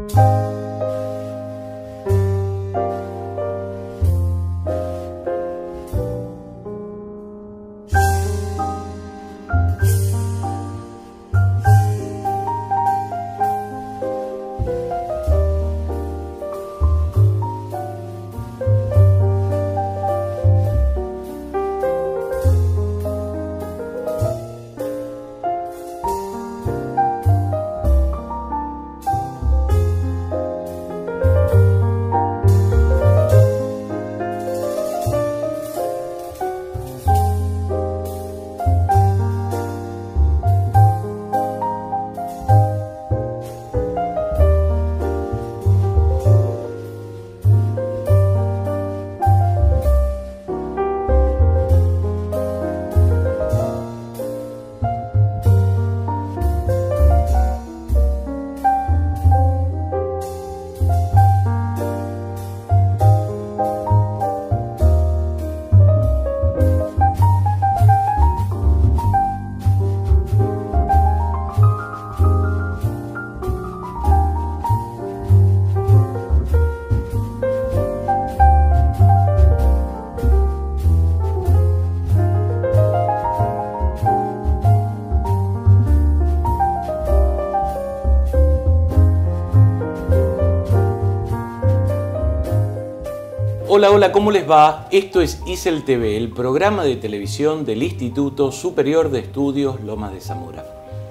Hola, hola, ¿cómo les va? Esto es ISEL TV, el programa de televisión del Instituto Superior de Estudios Lomas de Zamora.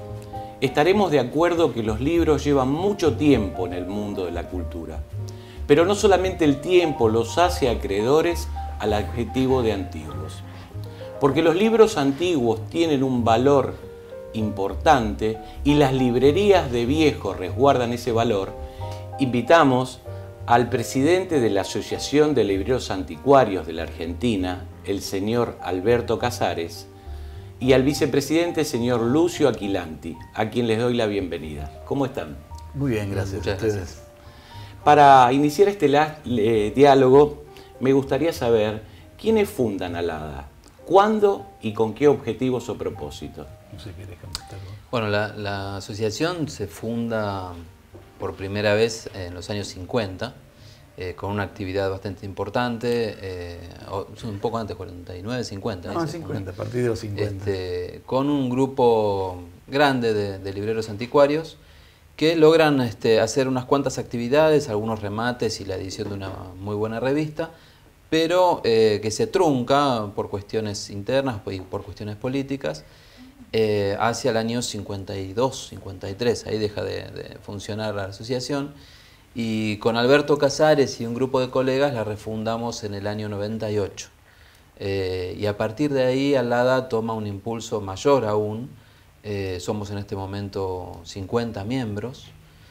Estaremos de acuerdo que los libros llevan mucho tiempo en el mundo de la cultura, pero no solamente el tiempo los hace acreedores al adjetivo de antiguos, porque los libros antiguos tienen un valor importante y las librerías de viejos resguardan ese valor. Invitamos al presidente de la Asociación de Libreros Anticuarios de la Argentina, el señor Alberto Casares, y al vicepresidente, señor Lucio Aquilanti, a quien les doy la bienvenida. ¿Cómo están? Muy bien, gracias. Muchas gracias. Para iniciar este diálogo, me gustaría saber quiénes fundan ALADA, cuándo y con qué objetivos o propósitos. No sé, ¿querés contestarlo? Bueno, la asociación se funda por primera vez en los años 50, con una actividad bastante importante, un poco antes, 49, 50. No, 50, a partir de los 50. Con un grupo grande de libreros anticuarios que logran hacer unas cuantas actividades, algunos remates y la edición de una muy buena revista, pero que se trunca por cuestiones internas y por cuestiones políticas, hacia el año 52, 53, ahí deja de funcionar la asociación, y con Alberto Casares y un grupo de colegas la refundamos en el año 98. Y a partir de ahí ALADA toma un impulso mayor aún. Somos en este momento 50 miembros,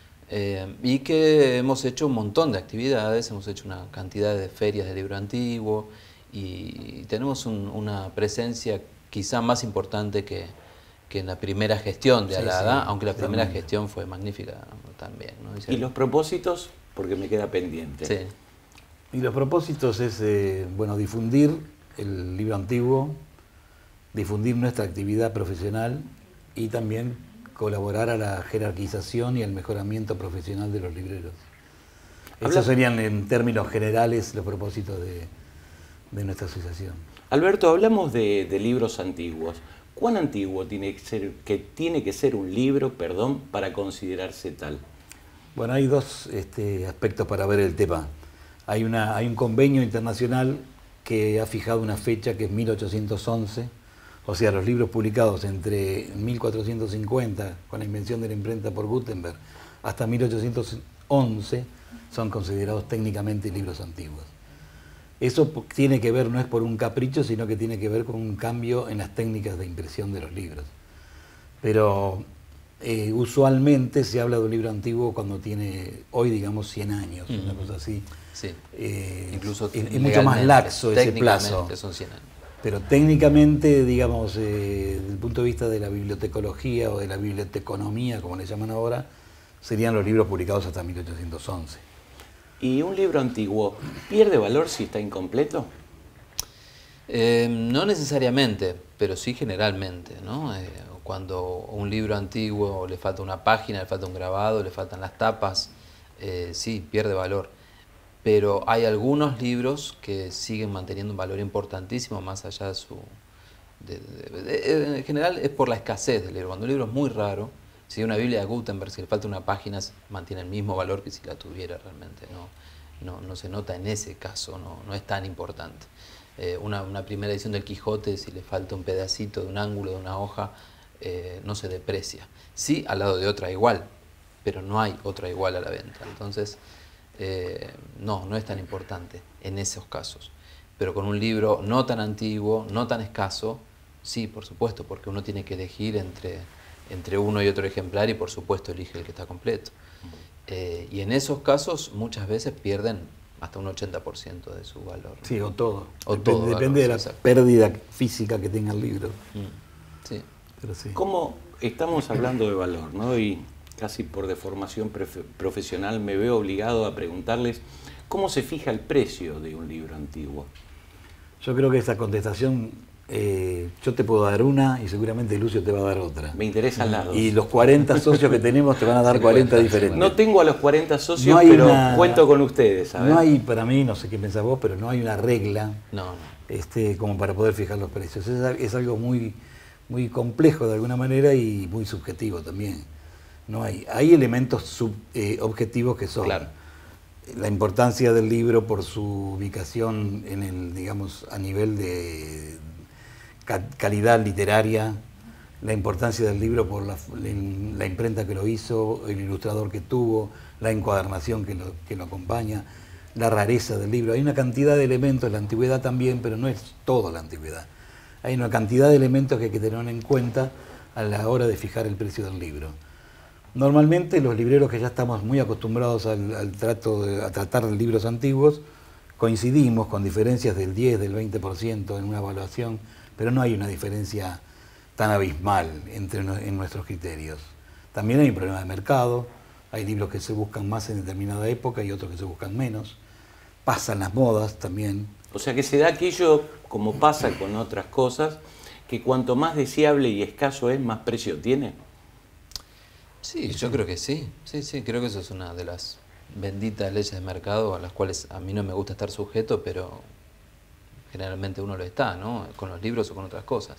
y que hemos hecho un montón de actividades, hemos hecho una cantidad de ferias de libro antiguo y tenemos una presencia quizá más importante que en la primera gestión de ALADA, sí, aunque la primera gestión fue magnífica también, ¿no? ¿Y los propósitos? Porque me queda pendiente. Sí. Y los propósitos es, bueno, difundir el libro antiguo, difundir nuestra actividad profesional y también colaborar a la jerarquización y al mejoramiento profesional de los libreros. Esos serían en términos generales los propósitos de nuestra asociación. Alberto, hablamos de libros antiguos. ¿Cuán antiguo tiene que ser un libro, para considerarse tal? Bueno, hay dos aspectos para ver el tema. Hay un convenio internacional que ha fijado una fecha que es 1811, o sea, los libros publicados entre 1450, con la invención de la imprenta por Gutenberg, hasta 1811, son considerados técnicamente libros antiguos. Eso tiene que ver, no es por un capricho, sino que tiene que ver con un cambio en las técnicas de impresión de los libros. Pero usualmente se habla de un libro antiguo cuando tiene, hoy digamos, 100 años, una cosa así. Sí. Incluso es mucho más laxo ese plazo. Son 100 años. Pero técnicamente, digamos, desde el punto de vista de la bibliotecología o de la biblioteconomía, como le llaman ahora, serían los libros publicados hasta 1811. ¿Y un libro antiguo pierde valor si está incompleto? No necesariamente, pero sí generalmente, ¿no? Cuando un libro antiguo le falta una página, le falta un grabado, le faltan las tapas, sí, pierde valor. Pero hay algunos libros que siguen manteniendo un valor importantísimo más allá de su... en general es por la escasez del libro. Cuando un libro es muy raro, si una Biblia de Gutenberg, si le falta una página, mantiene el mismo valor que si la tuviera realmente. No se nota en ese caso, no es tan importante. Una primera edición del Quijote, si le falta un pedacito de un ángulo de una hoja, no se deprecia. Sí, al lado de otra igual, pero no hay otra igual a la venta. Entonces, no es tan importante en esos casos. Pero con un libro no tan antiguo, no tan escaso, sí, por supuesto, porque uno tiene que elegir entre uno y otro ejemplar y por supuesto elige el que está completo. Y en esos casos muchas veces pierden hasta un 80% de su valor. Sí, o todo. valor, Depende de la pérdida física que tenga el libro. Sí. Pero sí. ¿Cómo estamos hablando de valor, ¿no? Y casi por deformación profesional me veo obligado a preguntarles cómo se fija el precio de un libro antiguo. Yo creo que esa contestación, yo te puedo dar una y seguramente Lucio te va a dar otra. Me interesan las dos. Y los 40 socios que tenemos te van a dar 40 diferentes. No tengo a los 40 socios, No hay pero una- cuento con ustedes, ¿sabes? No hay, para mí, no sé qué pensás vos, pero no hay una regla No. como para poder fijar los precios. Es algo muy, muy complejo de alguna manera y muy subjetivo también. No hay elementos objetivos que son Claro. la importancia del libro por su ubicación en el, digamos, a nivel de calidad literaria, la importancia del libro por la imprenta que lo hizo, el ilustrador que tuvo, la encuadernación que lo acompaña, la rareza del libro. Hay una cantidad de elementos, la antigüedad también, pero no es toda la antigüedad. Hay una cantidad de elementos que hay que tener en cuenta a la hora de fijar el precio del libro. Normalmente los libreros que ya estamos muy acostumbrados a tratar de libros antiguos, coincidimos con diferencias del 10, del 20% en una evaluación, pero no hay una diferencia tan abismal en nuestros criterios. También hay un problema de mercado, hay libros que se buscan más en determinada época y otros que se buscan menos. Pasan las modas también. O sea que se da aquello, como pasa con otras cosas, que cuanto más deseable y escaso es, más precio tiene. Sí, yo creo que sí. Sí, creo que eso es una de las benditas leyes de mercado a las cuales a mí no me gusta estar sujeto, pero generalmente uno lo está, ¿no? Con los libros o con otras cosas.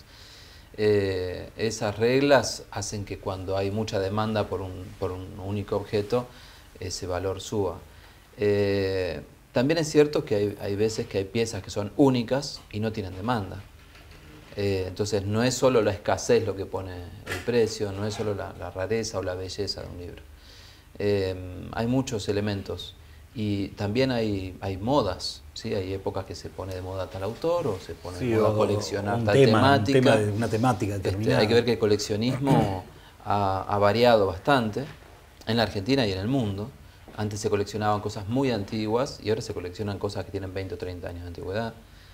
Esas reglas hacen que cuando hay mucha demanda por un único objeto, ese valor suba. También es cierto que hay veces que hay piezas que son únicas y no tienen demanda. Entonces no es solo la escasez lo que pone el precio, no es solo la rareza o la belleza de un libro. Hay muchos elementos y también hay modas, ¿sí? Hay épocas que se pone de moda tal autor o se pone de moda coleccionar tal temática. Una temática determinada. Hay que ver que el coleccionismo ha variado bastante en la Argentina y en el mundo. Antes se coleccionaban cosas muy antiguas y ahora se coleccionan cosas que tienen 20 o 30 años de antigüedad.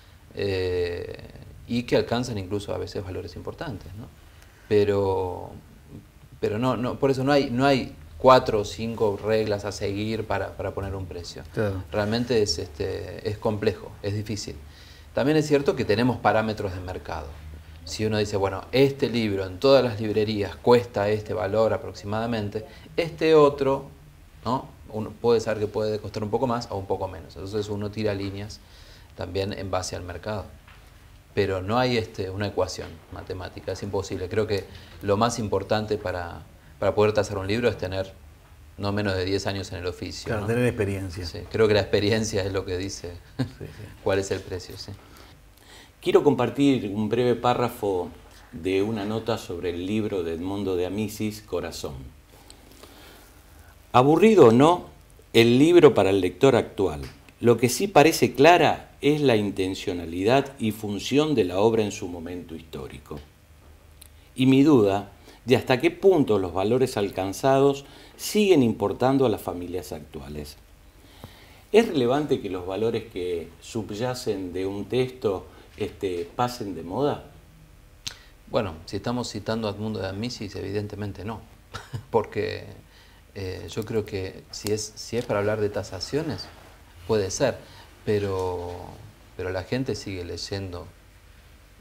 Y que alcanzan incluso a veces valores importantes, ¿no? Pero no, por eso no hay 4 o 5 reglas a seguir para poner un precio. Claro. Realmente es complejo, es difícil. También es cierto que tenemos parámetros de mercado. Si uno dice, bueno, este libro en todas las librerías cuesta este valor aproximadamente, este otro, ¿no? Uno puede saber que puede costar un poco más o un poco menos. Entonces uno tira líneas también en base al mercado. Pero no hay una ecuación matemática, es imposible. Creo que lo más importante para poder tasar un libro es tener no menos de 10 años en el oficio. Claro, ¿no? tener experiencia. Sí, creo que la experiencia es lo que dice Sí. cuál es el precio. Sí. Quiero compartir un breve párrafo de una nota sobre el libro de Edmondo de Amicis, Corazón. Aburrido o no, el libro para el lector actual. Lo que sí parece clara es la intencionalidad y función de la obra en su momento histórico. Y mi duda de hasta qué punto los valores alcanzados siguen importando a las familias actuales. ¿Es relevante que los valores que subyacen de un texto pasen de moda? Bueno, si estamos citando a Edmundo de Amicis, evidentemente no. Porque yo creo que si es para hablar de tasaciones, puede ser. Pero la gente sigue leyendo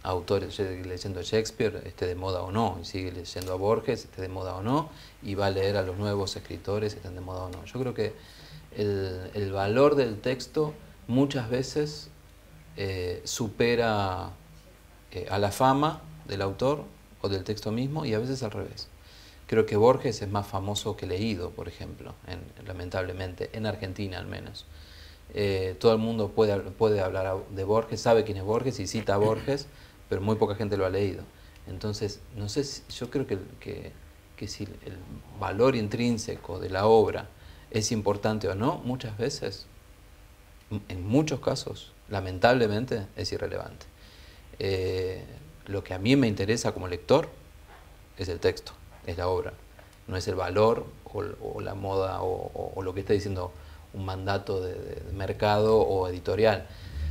autores, sigue leyendo a Shakespeare, esté de moda o no, y sigue leyendo a Borges, esté de moda o no, y va a leer a los nuevos escritores, estén de moda o no. Yo creo que el valor del texto muchas veces supera a la fama del autor o del texto mismo, y a veces al revés. Creo que Borges es más famoso que leído, por ejemplo, lamentablemente, en Argentina al menos. Todo el mundo puede hablar de Borges, sabe quién es Borges y cita a Borges, pero muy poca gente lo ha leído. Entonces, no sé, yo creo que si el valor intrínseco de la obra es importante o no, muchas veces, en muchos casos, lamentablemente, es irrelevante. Lo que a mí me interesa como lector es el texto, es la obra, no es el valor o la moda o lo que está diciendo un mandato de mercado o editorial.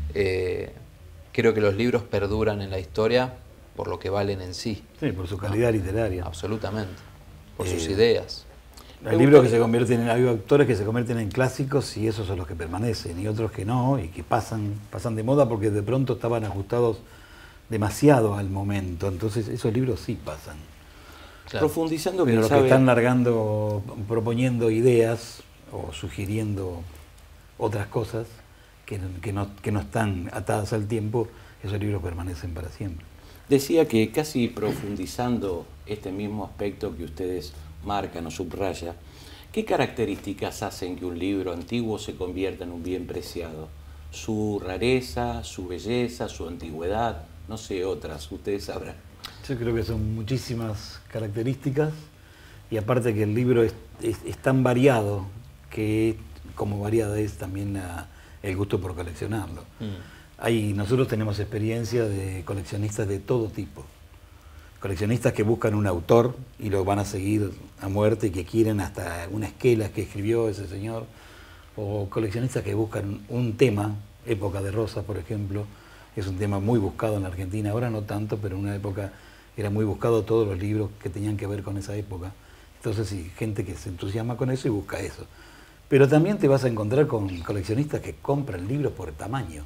Creo que los libros perduran en la historia por lo que valen en sí. Sí, por su calidad literaria. Absolutamente, por sus ideas. Hay libros que se convierten hay autores que se convierten en clásicos y esos son los que permanecen, y otros que no, y que pasan de moda porque de pronto estaban ajustados demasiado al momento. Entonces esos libros sí pasan. Claro. Profundizando, pero los que están proponiendo ideas o sugiriendo otras cosas que no están atadas al tiempo, esos libros permanecen para siempre. Decía que casi profundizando este mismo aspecto que ustedes marcan o subrayan, ¿qué características hacen que un libro antiguo se convierta en un bien preciado? ¿Su rareza, su belleza, su antigüedad? No sé, otras, ustedes sabrán. Yo creo que son muchísimas características, y aparte que el libro es tan variado que como variada es también el gusto por coleccionarlo. Nosotros tenemos experiencia de coleccionistas de todo tipo. Coleccionistas que buscan un autor y lo van a seguir a muerte y que quieren hasta una esquela que escribió ese señor, o coleccionistas que buscan un tema, Época de Rosas, por ejemplo, es un tema muy buscado en la Argentina, ahora no tanto, pero en una época era muy buscado todos los libros que tenían que ver con esa época. Entonces sí, gente que se entusiasma con eso y busca eso. Pero también te vas a encontrar con coleccionistas que compran libros por tamaño.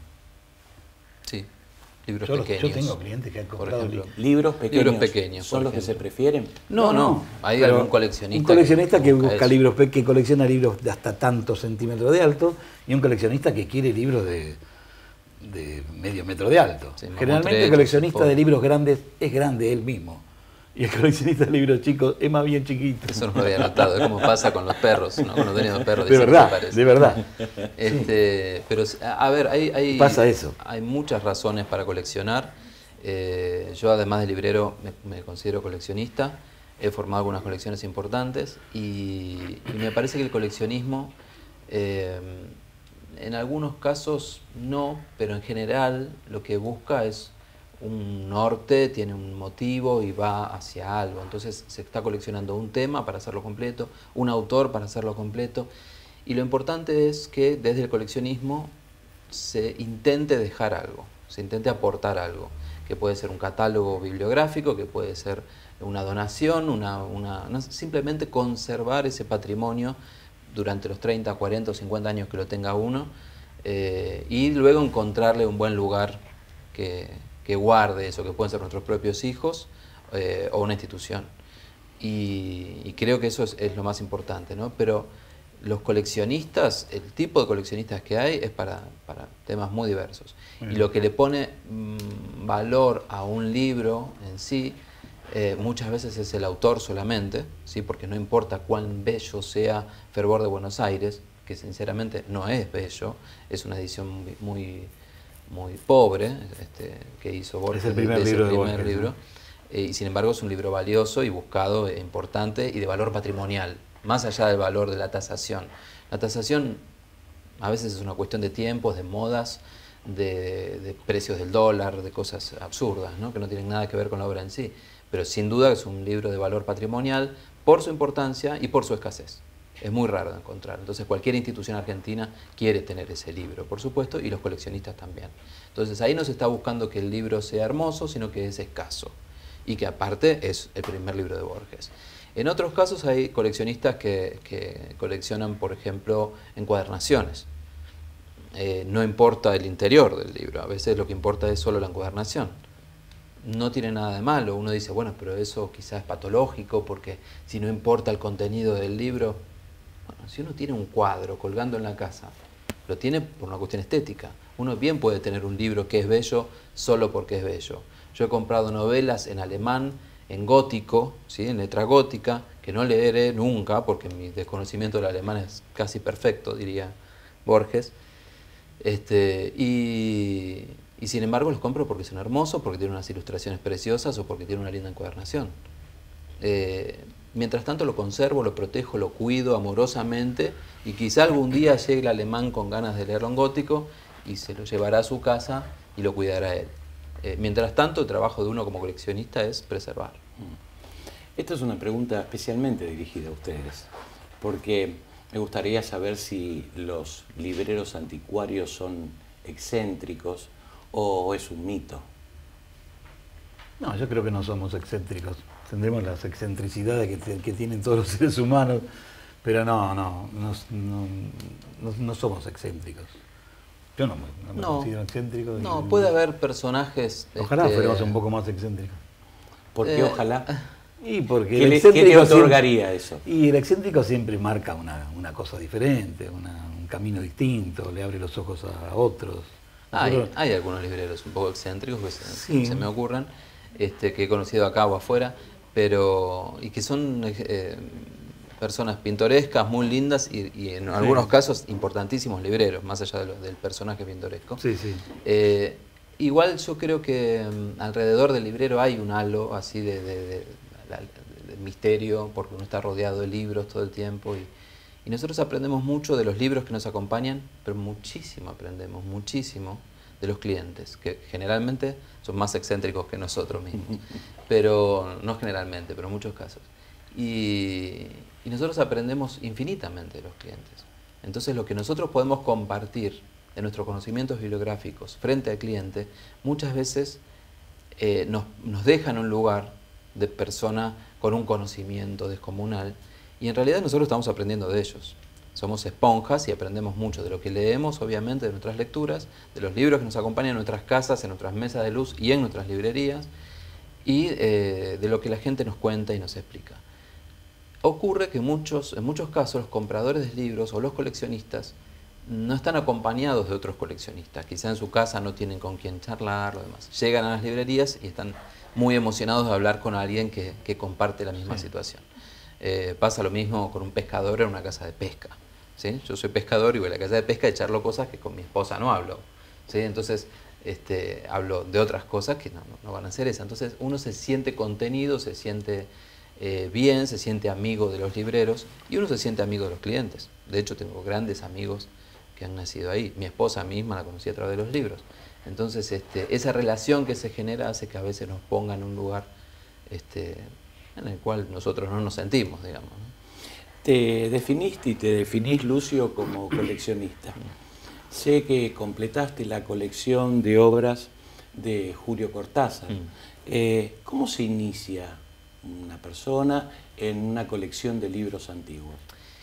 Sí, libros pequeños. Yo tengo clientes que han comprado libros pequeños. ¿Son los que se prefieren? No. Hay algún coleccionista. Un coleccionista que busca libros, que colecciona libros de hasta tantos centímetros de alto, y un coleccionista que quiere libros de medio metro de alto. Sí, generalmente el coleccionista de libros grandes es grande él mismo, y el coleccionista de libros chicos es más bien chiquito. Eso no lo había notado, es como pasa con los perros, ¿no? Con los dueños de perros. De verdad. Pero, a ver, pasa eso. Hay muchas razones para coleccionar. Yo, además de librero, me considero coleccionista. He formado algunas colecciones importantes y me parece que el coleccionismo, en algunos casos no, pero en general lo que busca es un norte, tiene un motivo y va hacia algo. Entonces se está coleccionando un tema para hacerlo completo, un autor para hacerlo completo, y lo importante es que desde el coleccionismo se intente dejar algo, se intente aportar algo, que puede ser un catálogo bibliográfico, que puede ser una donación, no, simplemente conservar ese patrimonio durante los 30, 40 o 50 años que lo tenga uno, y luego encontrarle un buen lugar que guarde eso, que pueden ser nuestros propios hijos o una institución. Y creo que eso es lo más importante, ¿no? Pero los coleccionistas, el tipo de coleccionistas que hay es para temas muy diversos. Y lo que le pone valor a un libro en sí, muchas veces es el autor solamente, ¿sí? Porque no importa cuán bello sea Fervor de Buenos Aires, que sinceramente no es bello, es una edición muy pobre que hizo Borges. Es el primer libro de Borges, ¿no? Y sin embargo es un libro valioso y buscado, importante y de valor patrimonial, más allá del valor de la tasación. La tasación a veces es una cuestión de tiempos, de modas, de precios del dólar, de cosas absurdas, ¿no? Que no tienen nada que ver con la obra en sí. Pero sin duda es un libro de valor patrimonial por su importancia y por su escasez. Es muy raro de encontrar. Entonces cualquier institución argentina quiere tener ese libro, por supuesto, y los coleccionistas también. Entonces ahí no se está buscando que el libro sea hermoso, sino que es escaso. Y que aparte es el primer libro de Borges. En otros casos hay coleccionistas que coleccionan, por ejemplo, encuadernaciones. No importa el interior del libro, a veces lo que importa es solo la encuadernación. no tiene nada de malo. Uno dice, bueno, pero eso quizás es patológico porque si no importa el contenido del libro. Bueno, si uno tiene un cuadro colgando en la casa, lo tiene por una cuestión estética. Uno bien puede tener un libro que es bello solo porque es bello. Yo he comprado novelas en alemán, en gótico, ¿sí? En letra gótica, que no leeré nunca porque mi desconocimiento del alemán es casi perfecto, diría Borges. Y sin embargo los compro porque son hermosos, porque tienen unas ilustraciones preciosas o porque tienen una linda encuadernación. Mientras tanto lo conservo, lo protejo, lo cuido amorosamente y quizá algún día llegue el alemán con ganas de leerlo en gótico y se lo llevará a su casa y lo cuidará él. Mientras tanto, el trabajo de uno como coleccionista es preservar. Esta es una pregunta especialmente dirigida a ustedes, porque me gustaría saber si los libreros anticuarios son excéntricos o es un mito. No, yo creo que no somos excéntricos. Tendremos las excentricidades que tienen todos los seres humanos, pero no somos excéntricos. Yo no me considero excéntrico. No, puede haber personajes... Ojalá fuéramos un poco más excéntricos. ¿Por qué ojalá? Y porque ¿Qué te otorgaría eso? Y el excéntrico siempre marca una cosa diferente, un camino distinto, le abre los ojos a otros. Hay algunos libreros un poco excéntricos que se me ocurren, que he conocido acá o afuera, y que son personas pintorescas, muy lindas y en algunos casos importantísimos libreros, más allá del personaje pintoresco. Sí, sí. Igual yo creo que alrededor del librero hay un halo así de misterio, porque uno está rodeado de libros todo el tiempo y nosotros aprendemos mucho de los libros que nos acompañan, pero muchísimo aprendemos, muchísimo de los clientes, que generalmente son más excéntricos que nosotros mismos, pero no generalmente, pero en muchos casos. Y nosotros aprendemos infinitamente de los clientes. Entonces lo que nosotros podemos compartir de nuestros conocimientos bibliográficos frente al cliente, muchas veces nos deja en un lugar de persona con un conocimiento descomunal y en realidad nosotros estamos aprendiendo de ellos. Somos esponjas y aprendemos mucho de lo que leemos, obviamente, de nuestras lecturas, de los libros que nos acompañan en nuestras casas, en nuestras mesas de luz y en nuestras librerías, y de lo que la gente nos cuenta y nos explica. Ocurre que en muchos casos los compradores de libros o los coleccionistas no están acompañados de otros coleccionistas. Quizá en su casa no tienen con quién charlar, lo demás. Llegan a las librerías y están muy emocionados de hablar con alguien que comparte la misma situación. Pasa lo mismo con un pescador en una casa de pesca. ¿Sí? Yo soy pescador y voy a la casa de pesca y charlo cosas que con mi esposa no hablo. ¿Sí? Entonces hablo de otras cosas que no van a ser esas. Entonces uno se siente contenido, se siente bien, se siente amigo de los libreros y uno se siente amigo de los clientes. De hecho tengo grandes amigos que han nacido ahí. Mi esposa misma la conocí a través de los libros. Entonces esa relación que se genera hace que a veces nos ponga en un lugar en el cual nosotros no nos sentimos, digamos, ¿no? Te definiste y te definís, Lucio, como coleccionista. Sé que completaste la colección de obras de Julio Cortázar. ¿Cómo se inicia una persona en una colección de libros antiguos?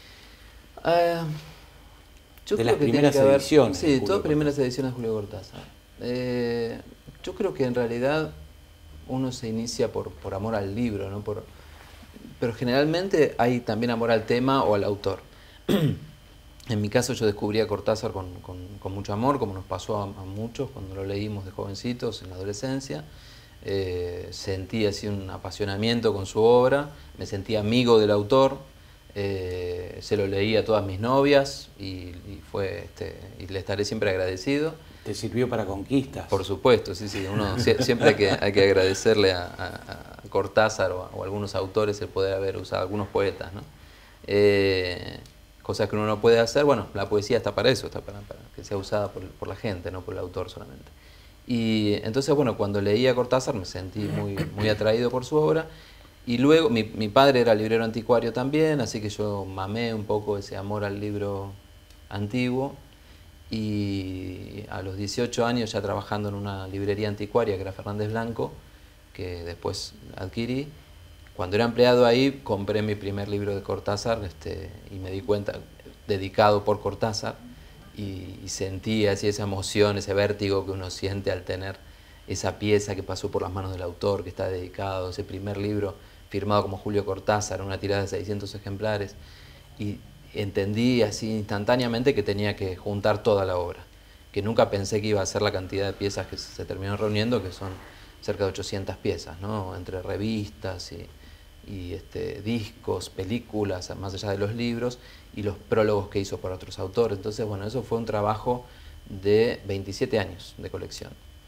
De las primeras ediciones. Sí, todas primeras ediciones de Julio Cortázar. Yo creo que en realidad uno se inicia por amor al libro, ¿no? Pero generalmente hay también amor al tema o al autor. En mi caso yo descubrí a Cortázar con mucho amor, como nos pasó a muchos cuando lo leímos de jovencitos en la adolescencia. Sentí así un apasionamiento con su obra, me sentí amigo del autor, se lo leí a todas mis novias y le estaré siempre agradecido. ¿Te sirvió para conquistas? Por supuesto, sí. Uno siempre hay que agradecerle a Cortázar o a algunos autores el poder haber usado, algunos poetas, ¿no? Cosas que uno no puede hacer. Bueno, la poesía está para eso, está para que sea usada por la gente, no por el autor solamente. Y entonces, bueno, cuando leí a Cortázar me sentí muy atraído por su obra. Y luego, mi padre era librero anticuario también, así que yo mamé un poco ese amor al libro antiguo. Y a los 18 años, ya trabajando en una librería anticuaria que era Fernández Blanco, que después adquirí, cuando era empleado ahí compré mi primer libro de Cortázar y me di cuenta, dedicado por Cortázar, y sentí así esa emoción, ese vértigo que uno siente al tener esa pieza que pasó por las manos del autor, que está dedicado, ese primer libro firmado como Julio Cortázar, una tirada de 600 ejemplares, y entendí así instantáneamente que tenía que juntar toda la obra, que nunca pensé que iba a ser la cantidad de piezas que se terminaron reuniendo, que son cerca de 800 piezas, ¿no? Entre revistas y discos, películas, más allá de los libros, y los prólogos que hizo por otros autores. Entonces, bueno, eso fue un trabajo de 27 años de colección.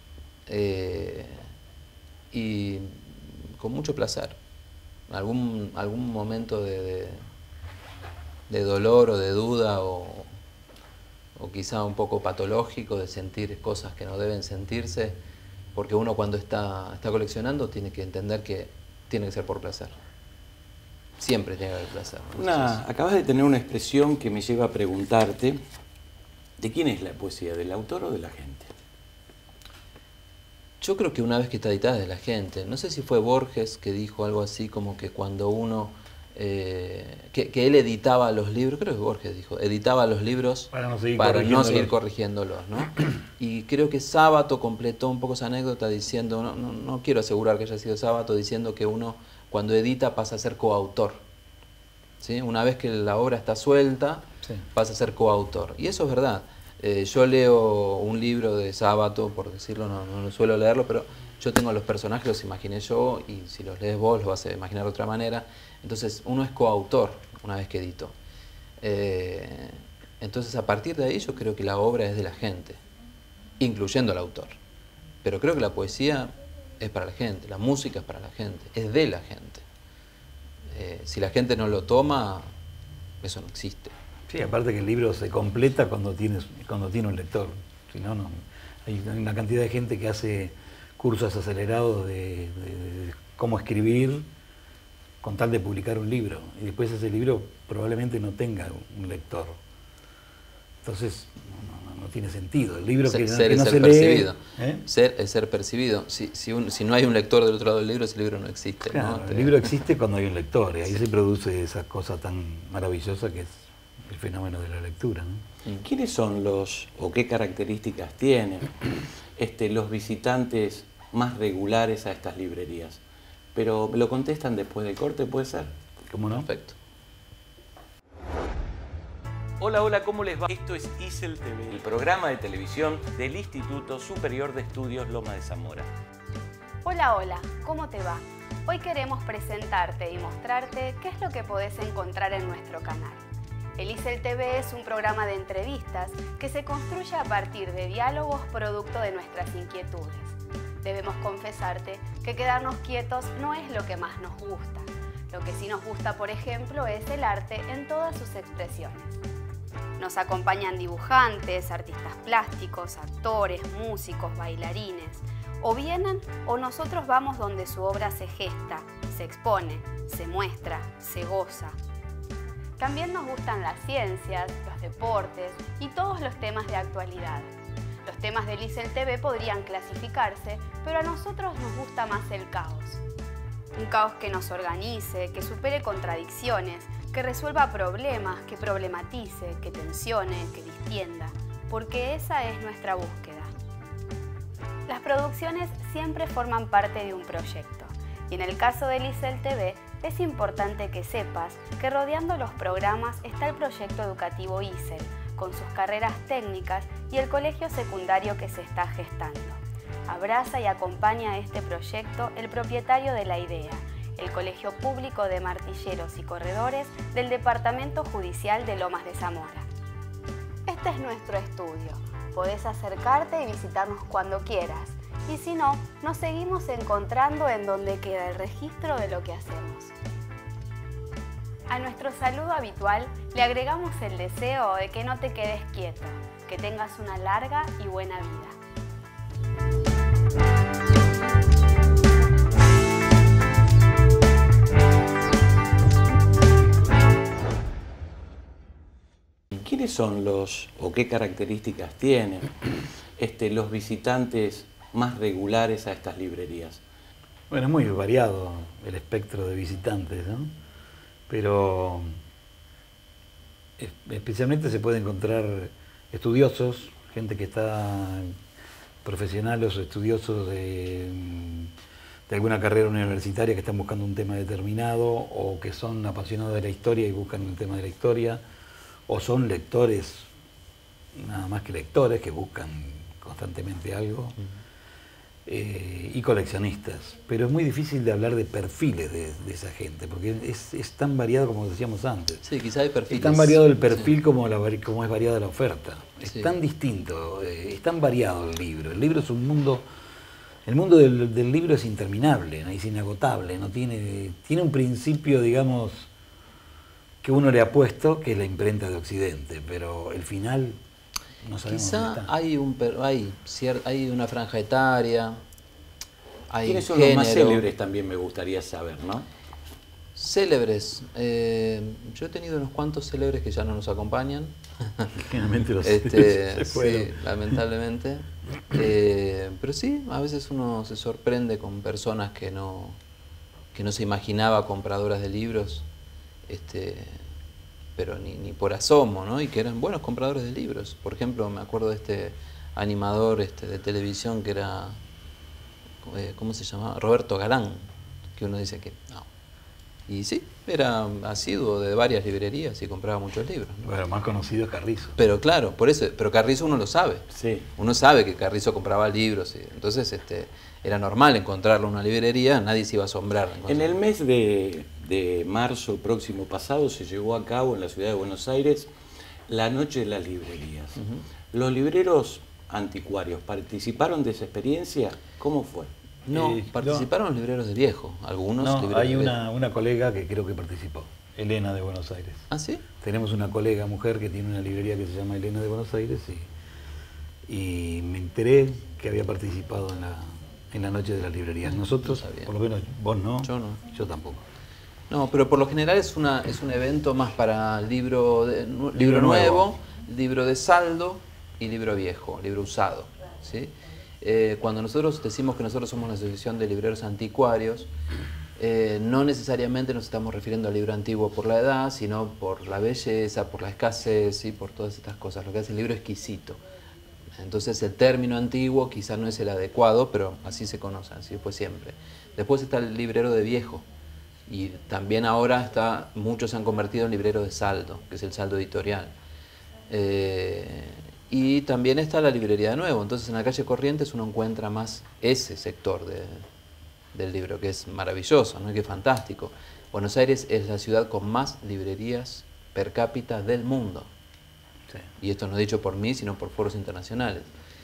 Y con mucho placer. Algún momento de dolor o de duda o quizá un poco patológico de sentir cosas que no deben sentirse, porque uno cuando está coleccionando tiene que entender que tiene que ser por placer. Siempre tiene que haber placer, ¿no? Acabas de tener una expresión que me lleva a preguntarte, ¿de quién es la poesía? ¿Del autor o de la gente? Yo creo que una vez que está editada es de la gente. No sé si fue Borges que dijo algo así como que cuando uno... que él editaba los libros, creo que Borges dijo, editaba los libros para no seguir corrigiéndolos, ¿no? Y creo que Sábato completó un poco esa anécdota diciendo, no quiero asegurar que haya sido Sábato, diciendo que uno cuando edita pasa a ser coautor, ¿sí? Una vez que la obra está suelta, sí, pasa a ser coautor. Y eso es verdad. Yo leo un libro de Sábato, por decirlo, no suelo leerlo, pero yo tengo los personajes, los imaginé yo, y si los lees vos los vas a imaginar de otra manera. Entonces uno es coautor una vez que editó. Entonces a partir de ahí yo creo que la obra es de la gente, incluyendo al autor. Pero creo que la poesía es para la gente, la música es para la gente, es de la gente. Si la gente no lo toma, eso no existe. Sí, aparte que el libro se completa cuando tiene un lector. Si no, hay una cantidad de gente que hace cursos acelerados de cómo escribir con tal de publicar un libro. Y después ese libro probablemente no tenga un lector. Entonces no tiene sentido. El libro que no se lee... Ser es ser percibido. Si no hay un lector del otro lado del libro, ese libro no existe. Claro, ¿no? El libro existe cuando hay un lector. Y ahí se produce esa cosa tan maravillosa que es el fenómeno de la lectura, ¿no? ¿Quiénes son o qué características tienen los visitantes más regulares a estas librerías? Pero me lo contestan después del corte, ¿puede ser? ¿Cómo no? Perfecto. Hola, ¿cómo les va? Esto es ISEL TV, el programa de televisión del Instituto Superior de Estudios Lomas de Zamora. Hola, ¿cómo te va? Hoy queremos presentarte y mostrarte qué es lo que podés encontrar en nuestro canal. El ISEL TV es un programa de entrevistas que se construye a partir de diálogos producto de nuestras inquietudes. Debemos confesarte que quedarnos quietos no es lo que más nos gusta. Lo que sí nos gusta, por ejemplo, es el arte en todas sus expresiones. Nos acompañan dibujantes, artistas plásticos, actores, músicos, bailarines. O vienen o nosotros vamos donde su obra se gesta, se expone, se muestra, se goza. También nos gustan las ciencias, los deportes y todos los temas de actualidad. Los temas del ISEL TV podrían clasificarse, pero a nosotros nos gusta más el caos. Un caos que nos organice, que supere contradicciones, que resuelva problemas, que problematice, que tensione, que distienda, porque esa es nuestra búsqueda. Las producciones siempre forman parte de un proyecto, y en el caso del ISEL TV es importante que sepas que rodeando los programas está el proyecto educativo ISEL, con sus carreras técnicas y el colegio secundario que se está gestando. Abraza y acompaña a este proyecto el propietario de la idea, el Colegio Público de Martilleros y Corredores del Departamento Judicial de Lomas de Zamora. Este es nuestro estudio. Podés acercarte y visitarnos cuando quieras. Y si no, nos seguimos encontrando en donde queda el registro de lo que hacemos. A nuestro saludo habitual le agregamos el deseo de que no te quedes quieto, que tengas una larga y buena vida. ¿Quiénes son o qué características tienen los visitantes más regulares a estas librerías? Bueno, es muy variado el espectro de visitantes, ¿no? Pero especialmente se puede encontrar estudiosos, gente que está profesionales o estudiosos de alguna carrera universitaria que están buscando un tema determinado, o que son apasionados de la historia y buscan un tema de la historia, o son lectores, nada más que lectores, que buscan constantemente algo, y coleccionistas. Pero es muy difícil de hablar de perfiles de esa gente, porque es tan variado como decíamos antes. Sí, quizá hay perfiles. Es tan variado el perfil, sí, como es variada la oferta. Es Sí. tan distinto, es tan variado el libro. El libro es un mundo... El mundo del libro es interminable, ¿no? Es inagotable, no tiene un principio, digamos, que uno le ha puesto, que es la imprenta de Occidente, pero el final no sabemos dónde Quizá hay una franja etaria, hay ¿Quiénes son género. los más célebres también me gustaría saber, ¿no? Célebres. Yo he tenido unos cuantos célebres que ya no nos acompañan. Generalmente los Sí, lamentablemente. Pero sí, a veces uno se sorprende con personas que no se imaginaba compradoras de libros, pero ni por asomo, ¿no? Y que eran buenos compradores de libros. Por ejemplo, me acuerdo de este animador de televisión que era, ¿cómo se llamaba? Roberto Galán, que uno dice que no. Y sí, era asiduo de varias librerías y compraba muchos libros, ¿no? Bueno, más conocido es Carrizo. Pero claro, por eso, pero Carrizo uno lo sabe. Sí. Uno sabe que Carrizo compraba libros, entonces era normal encontrarlo en una librería, nadie se iba a asombrar. En el mes de marzo próximo pasado se llevó a cabo en la ciudad de Buenos Aires la Noche de las Librerías. ¿Los libreros anticuarios participaron de esa experiencia? ¿Cómo fue? No, participaron los libreros de viejo, algunos No, libreros hay de una colega que creo que participó, Elena de Buenos Aires. ¿Ah, sí? Tenemos una colega mujer que tiene una librería que se llama Elena de Buenos Aires y me enteré que había participado en la Noche de las Librerías. Nosotros, no sabía. por lo menos vos no, Yo no. yo tampoco. No, pero por lo general es un evento más para libro Libro nuevo, libro de saldo y libro viejo, libro usado, ¿sí? Cuando nosotros decimos que nosotros somos una asociación de libreros anticuarios, no necesariamente nos estamos refiriendo al libro antiguo por la edad, sino por la belleza, por la escasez y por todas estas cosas, lo que hace el libro exquisito. Entonces el término antiguo quizá no es el adecuado, pero así se conoce, así fue siempre. Después está el librero de viejo, y también ahora muchos se han convertido en librero de saldo, que es el saldo editorial. Y también está la librería de nuevo. Entonces en la calle Corrientes uno encuentra más ese sector del libro, que es maravilloso, ¿no? Que es fantástico. Buenos Aires es la ciudad con más librerías per cápita del mundo. Sí. Y esto no dicho por mí, sino por foros internacionales.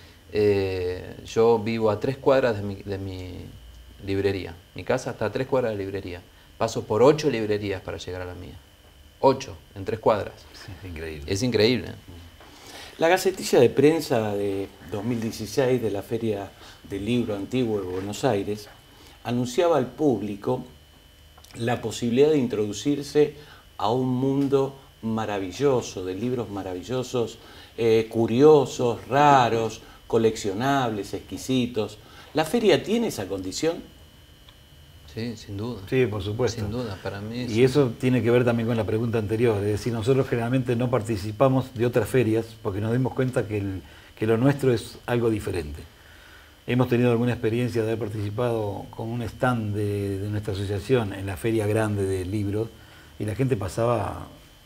Yo vivo a 3 cuadras de mi librería. Mi casa está a 3 cuadras de la librería. Paso por 8 librerías para llegar a la mía. 8 en 3 cuadras. Sí, es increíble. Es increíble. La Gacetilla de Prensa de 2016 de la Feria del Libro Antiguo de Buenos Aires anunciaba al público la posibilidad de introducirse a un mundo maravilloso, de libros maravillosos, curiosos, raros, coleccionables, exquisitos. ¿La feria tiene esa condición? Sí, sin duda. Sí, por supuesto. Sin duda, para mí. Y eso tiene que ver también con la pregunta anterior, es decir, nosotros generalmente no participamos de otras ferias porque nos dimos cuenta que lo nuestro es algo diferente. Hemos tenido alguna experiencia de haber participado con un stand de nuestra asociación en la feria grande de libros y la gente pasaba,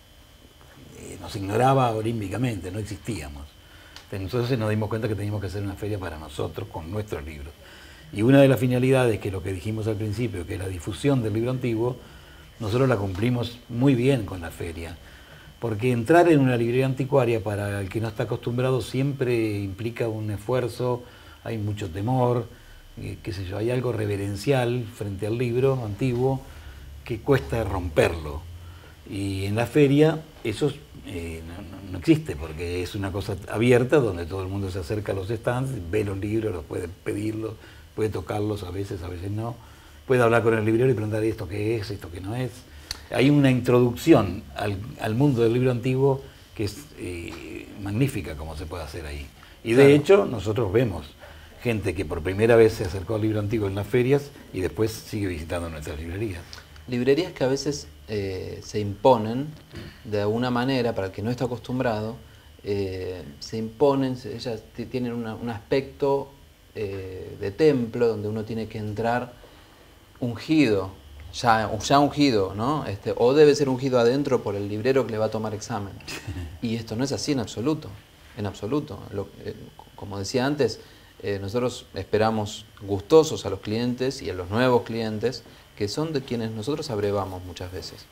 nos ignoraba olímpicamente, no existíamos. Entonces nos dimos cuenta que teníamos que hacer una feria para nosotros con nuestros libros. Y una de las finalidades, que es lo que dijimos al principio, que es la difusión del libro antiguo, nosotros la cumplimos muy bien con la feria. Porque entrar en una librería anticuaria para el que no está acostumbrado siempre implica un esfuerzo, hay mucho temor, qué sé yo, hay algo reverencial frente al libro antiguo que cuesta romperlo. Y en la feria eso no existe, porque es una cosa abierta donde todo el mundo se acerca a los stands, ve los libros, los puede pedirlos, puede tocarlos a veces no, puede hablar con el librero y preguntar esto qué es, esto qué no es. Hay una introducción al mundo del libro antiguo que es magnífica como se puede hacer ahí. Y de hecho nosotros vemos gente que por primera vez se acercó al libro antiguo en las ferias y después sigue visitando nuestras librerías. Librerías que a veces se imponen de alguna manera, para el que no está acostumbrado, se imponen, ellas tienen un aspecto de templo donde uno tiene que entrar ungido, ya ungido, ¿no? O debe ser ungido adentro por el librero que le va a tomar examen. Y esto no es así en absoluto, en absoluto. Como decía antes, nosotros esperamos gustosos a los clientes y a los nuevos clientes, que son de quienes nosotros abrevamos muchas veces.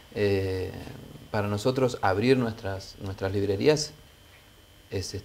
Para nosotros abrir nuestras librerías es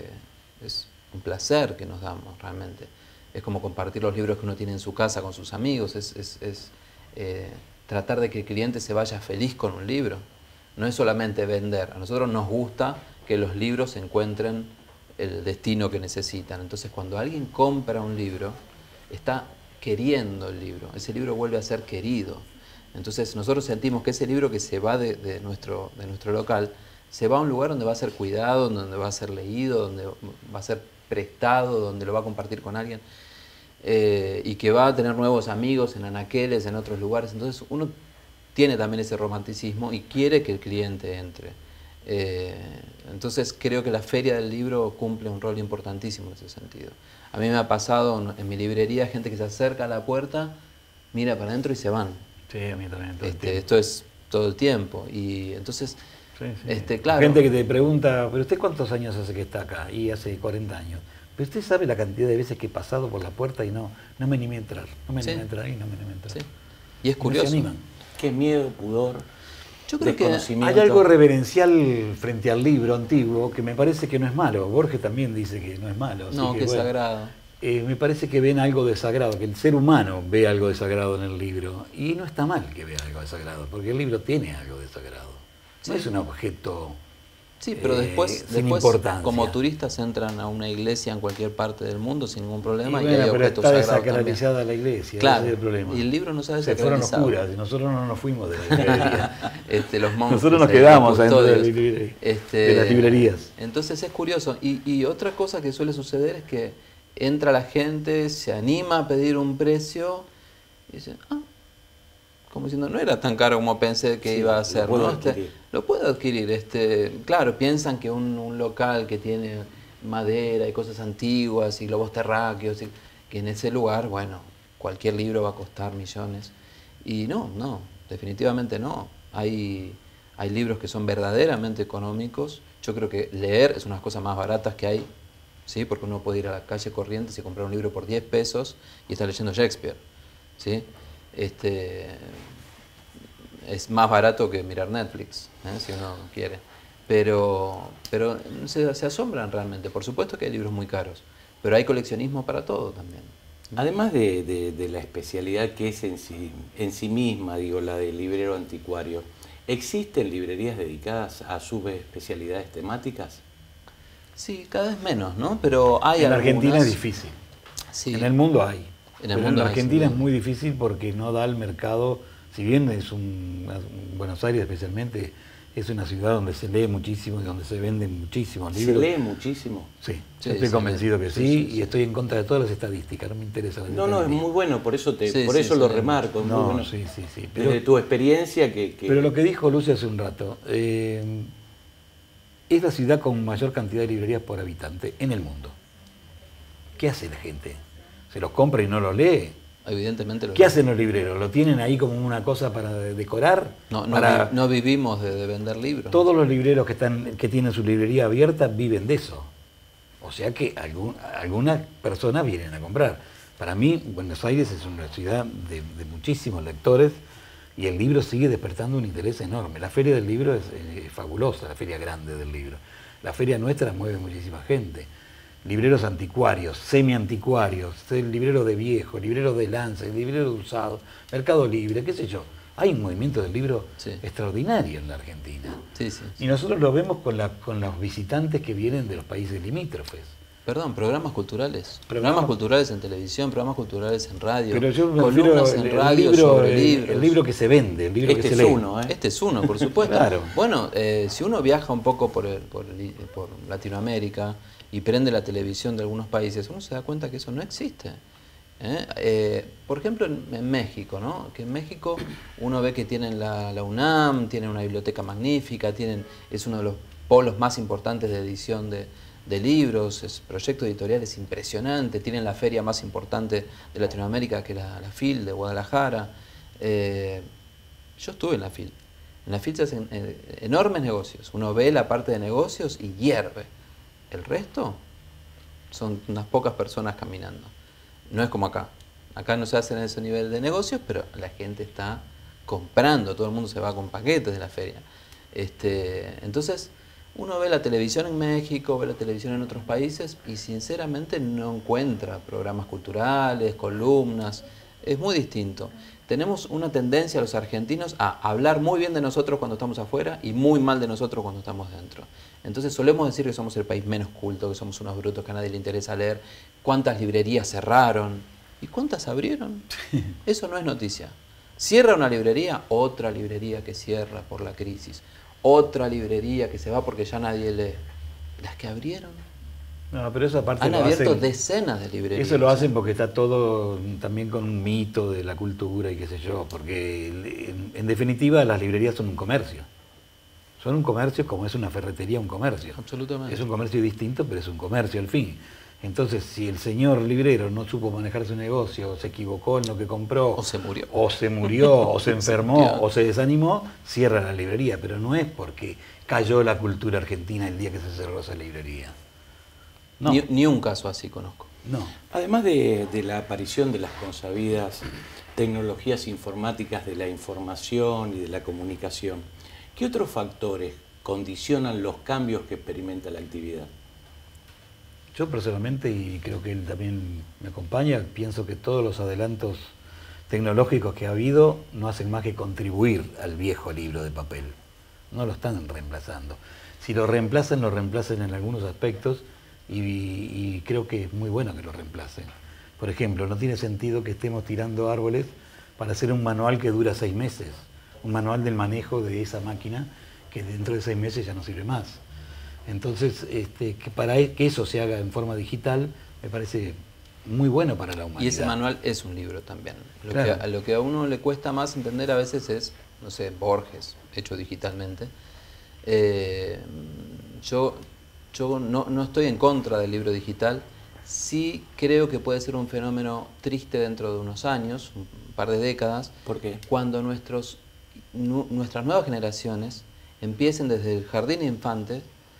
un placer que nos damos realmente. Es como compartir los libros que uno tiene en su casa con sus amigos, es tratar de que el cliente se vaya feliz con un libro. No es solamente vender, a nosotros nos gusta que los libros encuentren el destino que necesitan. Entonces cuando alguien compra un libro, está queriendo el libro, ese libro vuelve a ser querido. Entonces nosotros sentimos que ese libro que se va de nuestro local, se va a un lugar donde va a ser cuidado, donde va a ser leído, donde va a ser prestado, donde lo va a compartir con alguien, y que va a tener nuevos amigos en anaqueles, en otros lugares. Entonces uno tiene también ese romanticismo y quiere que el cliente entre. Entonces creo que la Feria del Libro cumple un rol importantísimo en ese sentido. A mí me ha pasado en mi librería gente que se acerca a la puerta, mira para adentro y se van. Sí, a mí también. Esto es todo el tiempo. Y entonces, sí. claro. Gente que te pregunta, ¿pero usted cuántos años hace que está acá? Y hace 40 años. Pero usted sabe la cantidad de veces que he pasado por la puerta y no me animé a entrar. No me animé a entrar y no me animé a entrar. Sí. Y es curioso. No se animan. Qué miedo, pudor. Yo creo que hay algo reverencial frente al libro antiguo que me parece que no es malo. Borges también dice que no es malo. No, que es sagrado. Me parece que ven algo de sagrado, que el ser humano ve algo de sagrado en el libro. Y no está mal que vea algo de sagrado, porque el libro tiene algo de sagrado. No es un objeto sí, pero después importancia. Como turistas entran a una iglesia en cualquier parte del mundo sin ningún problema y, bueno, hay pero objetos está sagrados desacralizada la iglesia, claro, ese es el problema. Y el libro no se ha Se fueron los desacralizado. curas, y nosotros no nos fuimos de la librería. Los monjes, nosotros nos quedamos los adentro de, custodios. de las librerías. Entonces es curioso. Y otra cosa que suele suceder es que entra la gente, se anima a pedir un precio y dice, como diciendo, no era tan caro como pensé que iba a ser. Lo puedo adquirir. Claro, piensan que un local que tiene madera y cosas antiguas y globos terráqueos, que en ese lugar, bueno, cualquier libro va a costar millones. Y no, definitivamente no. Hay libros que son verdaderamente económicos. Yo creo que leer es una de las cosas más baratas que hay, ¿sí? Porque uno puede ir a la calle Corrientes y comprar un libro por 10 pesos y estar leyendo Shakespeare, ¿sí? Es más barato que mirar Netflix, si uno quiere. Pero se asombran realmente. Por supuesto que hay libros muy caros, pero hay coleccionismo para todo también. Además de la especialidad que es en sí misma, digo, la del librero anticuario, ¿existen librerías dedicadas a subespecialidades temáticas? Sí, cada vez menos, ¿no? Pero hay en algunas. Argentina es difícil. Sí. En el mundo hay. En Argentina es muy difícil porque no da al mercado, si bien es Buenos Aires especialmente, es una ciudad donde se lee muchísimo y donde se venden muchísimos libros. ¿Se lee muchísimo? Sí, estoy convencido que sí, y estoy en contra de todas las estadísticas, no me interesa. No, es muy bueno, por eso lo remarco. Es muy bueno. Sí. Pero, desde tu experiencia Pero lo que dijo Lucio hace un rato, es la ciudad con mayor cantidad de librerías por habitante en el mundo. ¿Qué hace la gente? ¿Se los compra y no los lee? Evidentemente ¿Qué hacen los libreros? ¿Lo tienen ahí como una cosa para decorar? No vivimos de vender libros. Todos los libreros que tienen su librería abierta viven de eso. O sea que algunas personas vienen a comprar. Para mí, Buenos Aires es una ciudad de muchísimos lectores y el libro sigue despertando un interés enorme. La Feria del Libro es fabulosa, la feria grande del libro. La feria nuestra mueve muchísima gente. Libreros anticuarios, semi-anticuarios, el librero de viejo, librero de lanza, el librero de usado, Mercado Libre, qué sé yo. Hay un movimiento del libro extraordinario en la Argentina. Sí. Y nosotros lo vemos con los visitantes que vienen de los países limítrofes. Perdón, programas culturales. Programas culturales en televisión, programas culturales en radio, pero yo columnas en radio sobre libros. El libro que se vende, el libro que se lee. Este es uno, por supuesto. Claro. Bueno, si uno viaja un poco por Latinoamérica y prende la televisión de algunos países, uno se da cuenta que eso no existe. Por ejemplo, en México, ¿no? Que en México uno ve que tienen la UNAM, tienen una biblioteca magnífica, es uno de los polos más importantes de edición de de libros, proyectos editoriales impresionantes, tienen la feria más importante de Latinoamérica, que es la FIL de Guadalajara. Yo estuve en la FIL. En la FIL se hacen enormes negocios. Uno ve la parte de negocios y hierve. El resto son unas pocas personas caminando. No es como acá. Acá no se hacen ese nivel de negocios, pero la gente está comprando, todo el mundo se va con paquetes de la feria. Entonces, uno ve la televisión en México, ve la televisión en otros países y sinceramente no encuentra programas culturales, columnas. Es muy distinto. Tenemos una tendencia los argentinos a hablar muy bien de nosotros cuando estamos afuera y muy mal de nosotros cuando estamos dentro. Entonces solemos decir que somos el país menos culto, que somos unos brutos que a nadie le interesa leer. ¿Cuántas librerías cerraron? ¿Y cuántas abrieron? Eso no es noticia. Cierra una librería, otra librería que cierra por la crisis. Otra librería que se va porque ya nadie lee. Las que abrieron No, pero esa parte han lo abierto hacen, decenas de librerías. eso lo hacen porque está todo también con un mito de la cultura y qué sé yo, porque en definitiva las librerías son un comercio. Son un comercio como es una ferretería un comercio. Absolutamente. Es un comercio distinto, pero es un comercio al fin. Entonces, si el señor librero no supo manejar su negocio, o se equivocó en lo que compró, O se murió. o se enfermó, o se desanimó, cierra la librería. Pero no es porque cayó la cultura argentina el día que se cerró esa librería. No, Ni un caso así conozco. no. Además de la aparición de las consabidas tecnologías informáticas de la información y de la comunicación, ¿qué otros factores condicionan los cambios que experimenta la actividad? Yo personalmente, y creo que él también me acompaña, pienso que todos los adelantos tecnológicos que ha habido no hacen más que contribuir al viejo libro de papel. No lo están reemplazando. Si lo reemplazan en algunos aspectos y creo que es muy bueno que lo reemplacen. Por ejemplo, no tiene sentido que estemos tirando árboles para hacer un manual que dura 6 meses. Un manual del manejo de esa máquina que dentro de 6 meses ya no sirve más. Entonces, que para que eso se haga en forma digital, me parece muy bueno para la humanidad. Y ese manual es un libro también. Claro. Lo que a uno le cuesta más entender a veces es, no sé, Borges, hecho digitalmente. Yo no estoy en contra del libro digital. Sí creo que puede ser un fenómeno triste dentro de unos años, un par de décadas. ¿Por qué? Cuando nuestras nuevas generaciones empiecen desde el jardín de infantes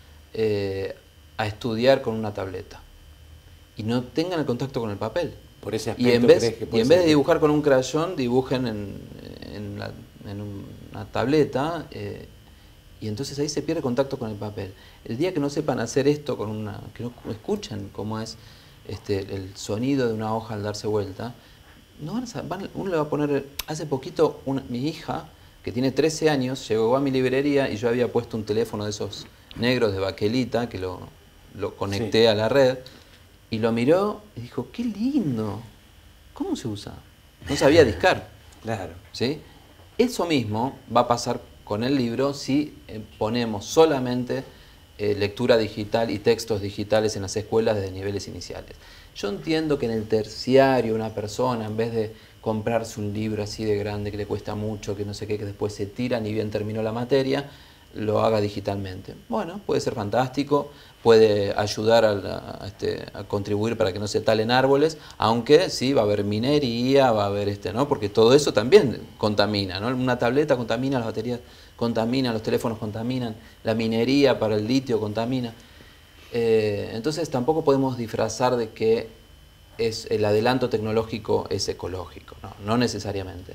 a estudiar con una tableta y no tengan el contacto con el papel. Por ese Y aspecto en vez, crees que puede y en vez ser de dibujar con un crayón, dibujen en una tableta y entonces ahí se pierde contacto con el papel. El día que no sepan hacer esto, que no escuchen cómo es el sonido de una hoja al darse vuelta, no uno le va a poner... Hace poquito mi hija, que tiene 13 años, llegó a mi librería y yo había puesto un teléfono de esos negros de baquelita que lo conecté Sí. a la red y lo miró y dijo, qué lindo, ¿cómo se usa? No sabía discar, Claro. ¿sí? Eso mismo va a pasar con el libro si ponemos solamente lectura digital y textos digitales en las escuelas desde niveles iniciales. Yo entiendo que en el terciario una persona, en vez de comprarse un libro así de grande que le cuesta mucho, que no sé qué, que después se tira ni bien terminó la materia, lo haga digitalmente. Bueno, puede ser fantástico, puede ayudar a contribuir para que no se talen árboles, aunque sí va a haber minería, va a haber ¿no? Porque todo eso también contamina, ¿no? Una tableta contamina, las baterías contaminan, los teléfonos contaminan, la minería para el litio contamina. Entonces tampoco podemos disfrazar de que el adelanto tecnológico es ecológico, no necesariamente.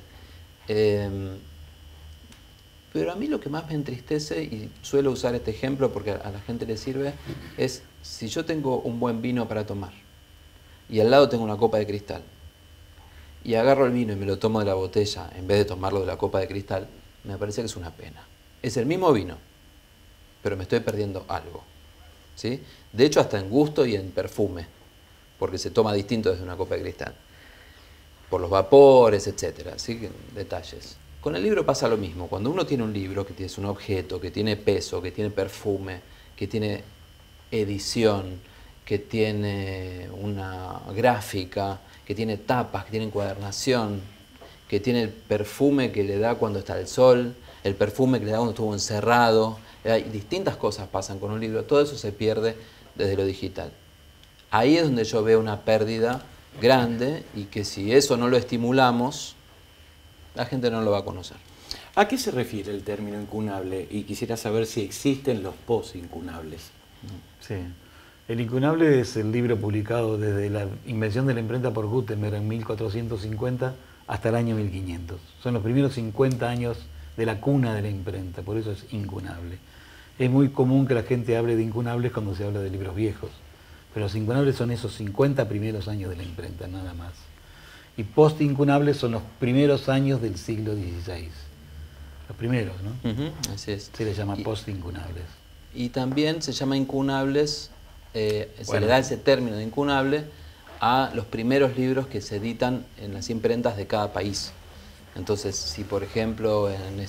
Pero a mí lo que más me entristece, y suelo usar este ejemplo porque a la gente le sirve, es si yo tengo un buen vino para tomar y al lado tengo una copa de cristal y agarro el vino y me lo tomo de la botella en vez de tomarlo de la copa de cristal, me parece que es una pena. Es el mismo vino, pero me estoy perdiendo algo, ¿sí? De hecho, hasta en gusto y en perfume, porque se toma distinto desde una copa de cristal, por los vapores, etcétera, así que detalles. Con el libro pasa lo mismo. Cuando uno tiene un libro que es un objeto, que tiene peso, que tiene perfume, que tiene edición, que tiene una gráfica, que tiene tapas, que tiene encuadernación, que tiene el perfume que le da cuando está el sol, el perfume que le da cuando estuvo encerrado. Hay distintas cosas pasan con un libro. Todo eso se pierde desde lo digital. Ahí es donde yo veo una pérdida grande y que si eso no lo estimulamos, la gente no lo va a conocer. ¿A qué se refiere el término incunable? Y quisiera saber si existen los post-incunables. Sí. El incunable es el libro publicado desde la invención de la imprenta por Gutenberg en 1450 hasta el año 1500. Son los primeros 50 años de la cuna de la imprenta, por eso es incunable. Es muy común que la gente hable de incunables cuando se habla de libros viejos, pero los incunables son esos 50 primeros años de la imprenta, nada más. Y post-incunables son los primeros años del siglo XVI. Los primeros, ¿no? Así es. Se les llama post-incunables. Y también se llama incunables, se Bueno. le da ese término de incunable a los primeros libros que se editan en las imprentas de cada país. Entonces, si por ejemplo en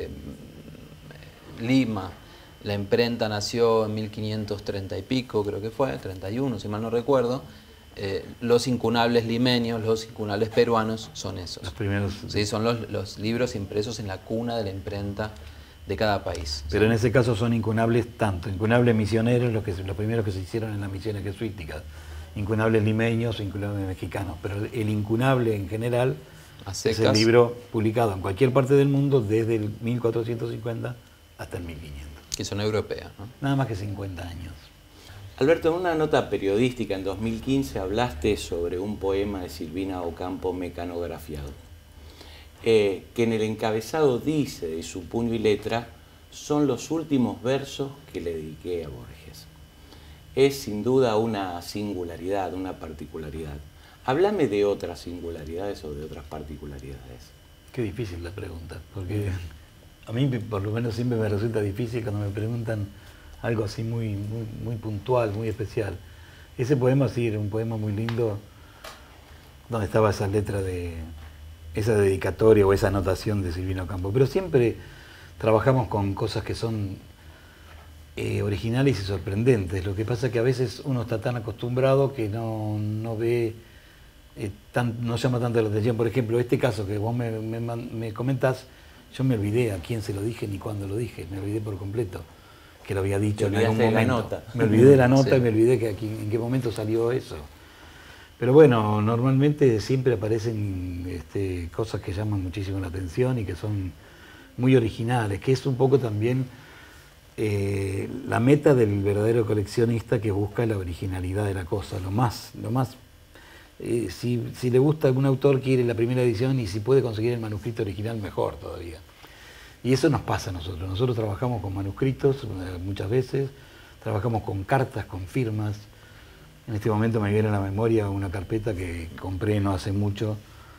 Lima la imprenta nació en 1530 y pico, creo que fue, 31 si mal no recuerdo, los incunables limeños, los incunables peruanos son esos. Los primeros. Sí, son los libros impresos en la cuna de la imprenta de cada país. Pero ¿sí? en ese caso son incunables tanto, incunables misioneros, los primeros que se hicieron en las misiones jesuíticas, incunables limeños o incunables mexicanos, pero el incunable en general es el libro publicado en cualquier parte del mundo desde el 1450 hasta el 1500. Que son europeas, ¿no? Nada más que 50 años. Alberto, en una nota periodística en 2015 hablaste sobre un poema de Silvina Ocampo mecanografiado, que en el encabezado dice de su puño y letra: son los últimos versos que le dediqué a Borges. Es sin duda una singularidad, una particularidad. Háblame de otras singularidades o de otras particularidades. Qué difícil la pregunta, porque a mí por lo menos siempre me resulta difícil cuando me preguntan algo así muy puntual, muy especial. Ese poema sí era un poema muy lindo, donde estaba esa letra de esa dedicatoria o esa anotación de Silvina Ocampo. Pero siempre trabajamos con cosas que son originales y sorprendentes. Lo que pasa es que a veces uno está tan acostumbrado que no ve, no llama tanto la atención. Por ejemplo, este caso que vos me comentás, yo me olvidé a quién se lo dije ni cuándo lo dije, me olvidé por completo que lo había dicho en algún momento. Nota. Me olvidé de la nota Sí. y me olvidé en qué momento salió eso. Pero bueno, normalmente siempre aparecen cosas que llaman muchísimo la atención y que son muy originales, que es un poco también la meta del verdadero coleccionista, que busca la originalidad de la cosa, si le gusta a algún autor, quiere la primera edición, y si puede conseguir el manuscrito original, mejor todavía. Y eso nos pasa a nosotros. Nosotros trabajamos con manuscritos muchas veces, trabajamos con cartas, con firmas. En este momento me viene a la memoria una carpeta que compré no hace mucho,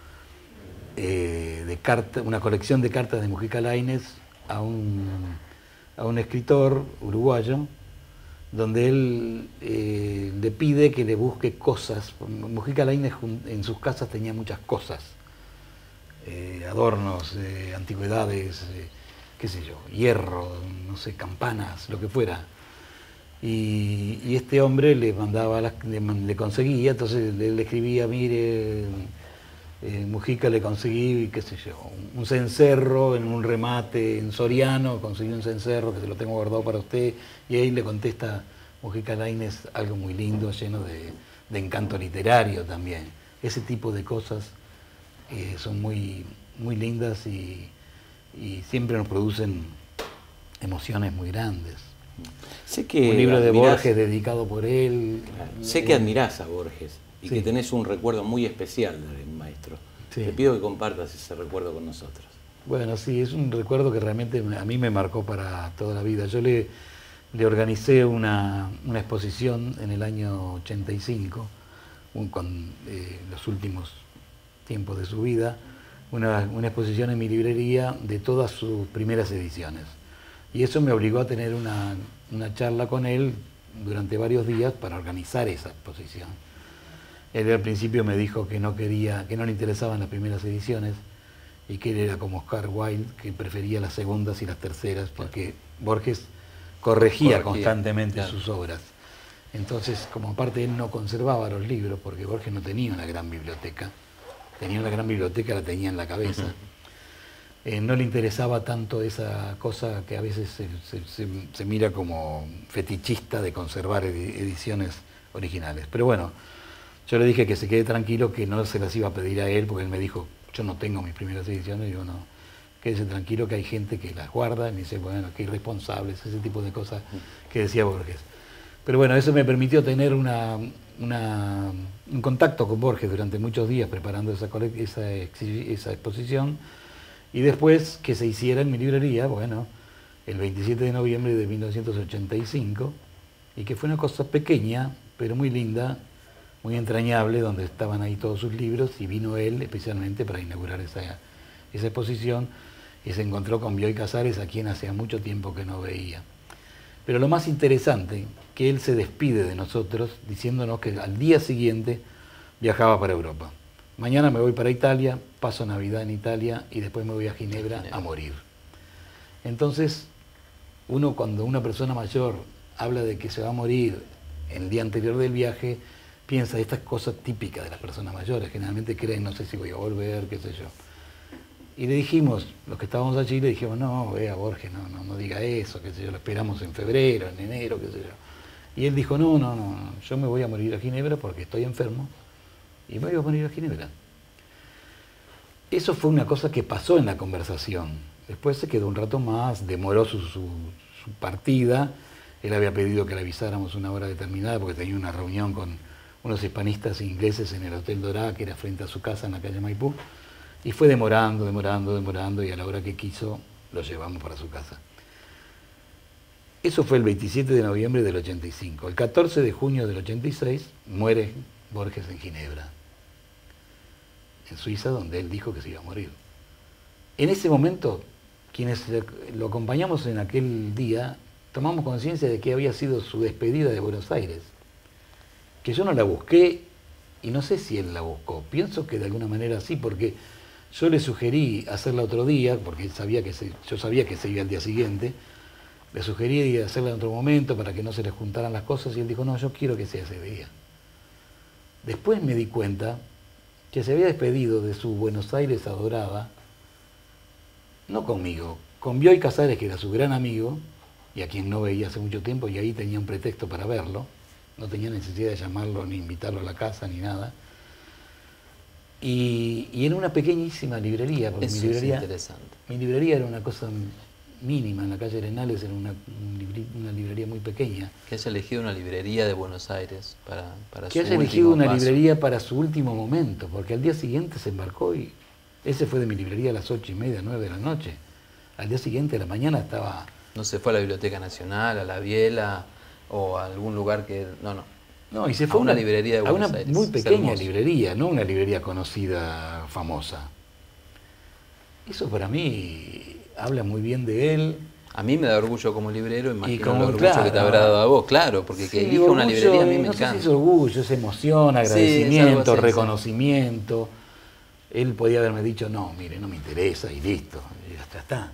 una colección de cartas de Mujica Lainez a un escritor uruguayo, donde él le pide que le busque cosas. Mujica Lainez en sus casas tenía muchas cosas, adornos, antigüedades, qué sé yo, hierro, no sé, campanas, lo que fuera. Y este hombre le mandaba, le conseguía, entonces le escribía: mire, Mujica, le conseguí, qué sé yo, un cencerro en un remate en Soriano, conseguí un cencerro que se lo tengo guardado para usted, y ahí le contesta Mujica Lainez algo muy lindo, lleno de encanto literario también. Ese tipo de cosas son muy lindas y siempre nos producen emociones muy grandes. Sé que Un libro de admirás, Borges dedicado por él. sé que admirás a Borges y Sí. que tenés un recuerdo muy especial del maestro. Sí. Te pido que compartas ese recuerdo con nosotros. Bueno, sí, es un recuerdo que realmente a mí me marcó para toda la vida. Yo le organicé una exposición en el año 85, con los últimos tiempos de su vida, una exposición en mi librería de todas sus primeras ediciones. Y eso me obligó a tener una charla con él durante varios días para organizar esa exposición. Él al principio me dijo que no le interesaban las primeras ediciones y que él era como Oscar Wilde, que prefería las segundas y las terceras, porque Borges corregía constantemente claro. sus obras. Entonces, como aparte él no conservaba los libros, porque Borges no tenía una gran biblioteca, tenía una gran biblioteca, la tenía en la cabeza. no le interesaba tanto esa cosa que a veces se mira como fetichista de conservar ediciones originales. Pero bueno, yo le dije que se quede tranquilo, que no se las iba a pedir a él, porque él me dijo, yo no tengo mis primeras ediciones, y yo no, quédese tranquilo que hay gente que las guarda, y me dice, bueno, qué irresponsables, ese tipo de cosas que decía Borges. Pero bueno, eso me permitió tener un contacto con Borges durante muchos días preparando esa exposición, y después que se hiciera en mi librería, bueno, el 27 de noviembre de 1985, y que fue una cosa pequeña, pero muy linda, muy entrañable, donde estaban ahí todos sus libros, y vino él especialmente para inaugurar esa exposición, y se encontró con Bioy Casares, a quien hacía mucho tiempo que no veía. Pero lo más interesante, que él se despide de nosotros diciéndonos que al día siguiente viajaba para Europa. Mañana me voy para Italia, paso Navidad en Italia y después me voy a Ginebra a morir. Entonces, cuando una persona mayor habla de que se va a morir el día anterior del viaje, piensa estas cosas típicas de las personas mayores. Generalmente creen, no sé si voy a volver, qué sé yo. Y le dijimos, los que estábamos allí, le dijimos, no, vea Borges, no diga eso, qué sé yo, lo esperamos en febrero, en enero, qué sé yo. Y él dijo, no, yo me voy a morir a Ginebra porque estoy enfermo y me voy a morir a Ginebra. Eso fue una cosa que pasó en la conversación. Después se quedó un rato más, demoró su partida. Él había pedido que le avisáramos una hora determinada porque tenía una reunión con unos hispanistas ingleses en el Hotel Dorá, que era frente a su casa en la calle Maipú. Y fue demorando, y a la hora que quiso lo llevamos para su casa. Eso fue el 27 de noviembre del 85. El 14 de junio del 86 muere Borges en Ginebra, en Suiza, donde él dijo que se iba a morir. En ese momento, quienes lo acompañamos en aquel día, tomamos conciencia de que había sido su despedida de Buenos Aires, que yo no la busqué y no sé si él la buscó. Pienso que de alguna manera sí, porque yo le sugerí hacerla otro día, porque yo sabía que se iba al día siguiente. Le sugerí hacerla en otro momento para que no se le juntaran las cosas y él dijo, no, yo quiero que sea ese día. Después me di cuenta que se había despedido de su Buenos Aires adorada, no conmigo, con Bioy Casares, que era su gran amigo, y a quien no veía hace mucho tiempo, y ahí tenía un pretexto para verlo, no tenía necesidad de llamarlo, ni invitarlo a la casa, ni nada. Y en una pequeñísima librería, porque Eso mi librería era una cosa mínima, en la calle Arenales era una librería muy pequeña. Que haya elegido una librería de Buenos Aires para que su haya elegido una paso. librería para su último momento, porque al día siguiente se embarcó y ese fue de mi librería a las 8:30, 9 de la noche. Al día siguiente, a la mañana, estaba... No se fue a la Biblioteca Nacional, a la Biela o a algún lugar que... No, y se fue a una librería de Buenos Aires. A Aires. una muy pequeña librería, no una librería conocida, famosa. Eso para mí habla muy bien de él. A mí me da orgullo como librero, imagino como, el orgullo claro, que te habrá dado a vos, claro, porque que elija una librería a mí me no encanta. sé si es orgullo, es emoción, agradecimiento, reconocimiento. Él podía haberme dicho, no, mire, no me interesa y listo, y hasta está.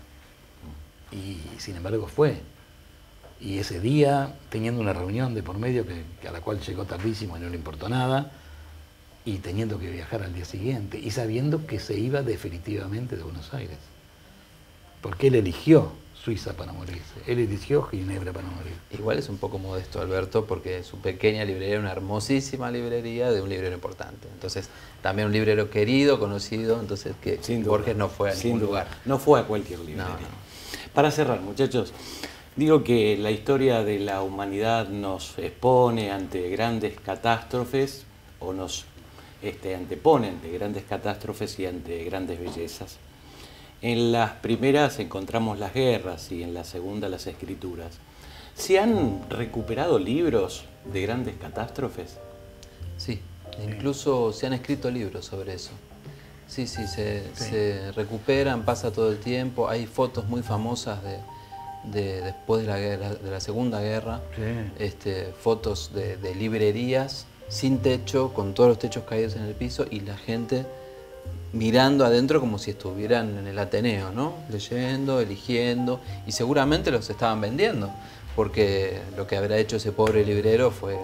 Y sin embargo fue. Y ese día, teniendo una reunión de por medio a la cual llegó tardísimo y no le importó nada, y teniendo que viajar al día siguiente, y sabiendo que se iba definitivamente de Buenos Aires. Porque él eligió Suiza para morirse, él eligió Ginebra para morir. Igual es un poco modesto, Alberto, porque su pequeña librería era una hermosísima librería de un librero importante. Entonces, también un librero querido, conocido, entonces que Borges no fue a ningún lugar. No fue a cualquier librería. No. Para cerrar, muchachos, digo que la historia de la humanidad nos expone ante grandes catástrofes o nos antepone ante grandes catástrofes y ante grandes bellezas. En las primeras encontramos las guerras y en la segunda las escrituras. ¿Se han recuperado libros de grandes catástrofes? Sí, incluso se han escrito libros sobre eso. Sí, se recuperan, pasa todo el tiempo. Hay fotos muy famosas de después de la Segunda Guerra, fotos de librerías sin techo, con todos los techos caídos en el piso y la gente mirando adentro como si estuvieran en el Ateneo, ¿no? Leyendo, eligiendo, y seguramente los estaban vendiendo, porque lo que habrá hecho ese pobre librero fue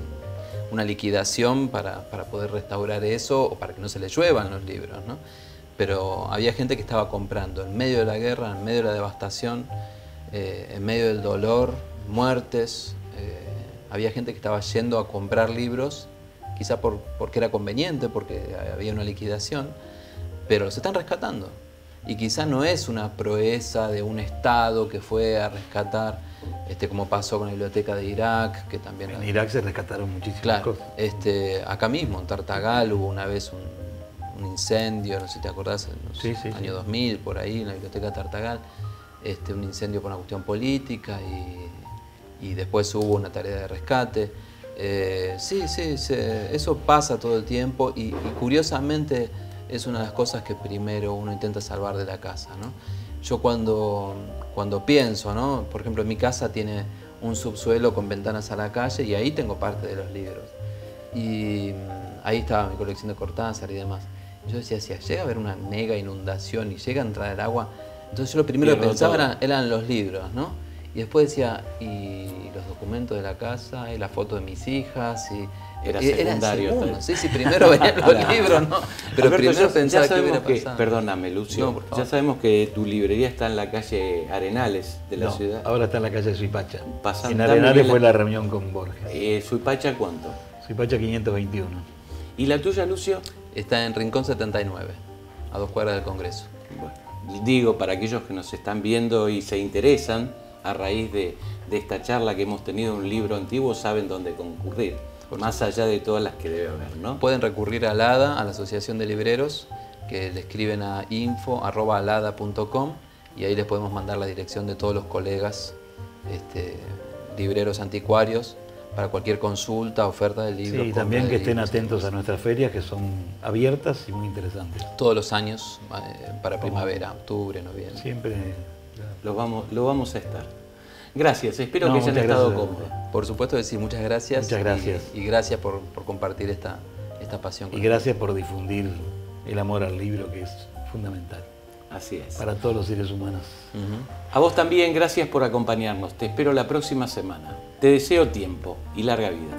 una liquidación para poder restaurar eso o para que no se le lluevan los libros, ¿no? pero había gente que estaba comprando en medio de la guerra, en medio de la devastación, en medio del dolor, muertes. Había gente que estaba yendo a comprar libros, quizá porque era conveniente, porque había una liquidación, pero los están rescatando. Y quizá no es una proeza de un Estado que fue a rescatar, como pasó con la biblioteca de Irak, que también... En Irak se rescataron muchísimas cosas. Acá mismo, en Tartagal, hubo una vez un incendio, no sé si te acordás, en los años 2000, por ahí, en la biblioteca de Tartagal, un incendio por una cuestión política y después hubo una tarea de rescate. Eso pasa todo el tiempo y curiosamente es una de las cosas que primero uno intenta salvar de la casa, ¿no? Yo cuando pienso, ¿no? Por ejemplo, en mi casa tiene un subsuelo con ventanas a la calle y ahí tengo parte de los libros. Y ahí estaba mi colección de Cortázar y demás. Yo decía, si llega a haber una mega inundación y llega a entrar el agua, entonces yo lo primero que pensaba eran los libros, ¿no? Y después decía, y los documentos de la casa, y la foto de mis hijas, y... Era secundario. Sí, primero venían los libros, ¿no? Pero Alberto, primero pensaba que hubiera que, pasado. perdóname, Lucio, No, por favor. ya sabemos que tu librería está en la calle Arenales de la ciudad. Ahora está en la calle Suipacha. Pasando, En Arenales fue la reunión con Borges. ¿Suipacha cuánto? Suipacha 521. ¿Y la tuya, Lucio? Está en Rincón 79, a 2 cuadras del Congreso. Bueno, digo, para aquellos que nos están viendo y se interesan, a raíz de esta charla que hemos tenido, un libro antiguo, saben dónde concurrir, más allá de todas las que debe haber, ¿no? Pueden recurrir a ALADA, a la Asociación de Libreros, que le escriben a info@alada.com y ahí les podemos mandar la dirección de todos los colegas libreros anticuarios para cualquier consulta, oferta de libros. Sí, y también que estén atentos a nuestras ferias, que son abiertas y muy interesantes. Todos los años, para primavera, octubre, noviembre. Siempre. Lo vamos a estar. Gracias, espero que hayan muchas estado gracias. cómodos. Por supuesto que sí, muchas gracias. Muchas gracias. Y gracias por compartir esta pasión. Y gracias por difundir el amor al libro, que es fundamental Así es. para todos los seres humanos. A vos también, gracias por acompañarnos. Te espero la próxima semana. Te deseo tiempo y larga vida.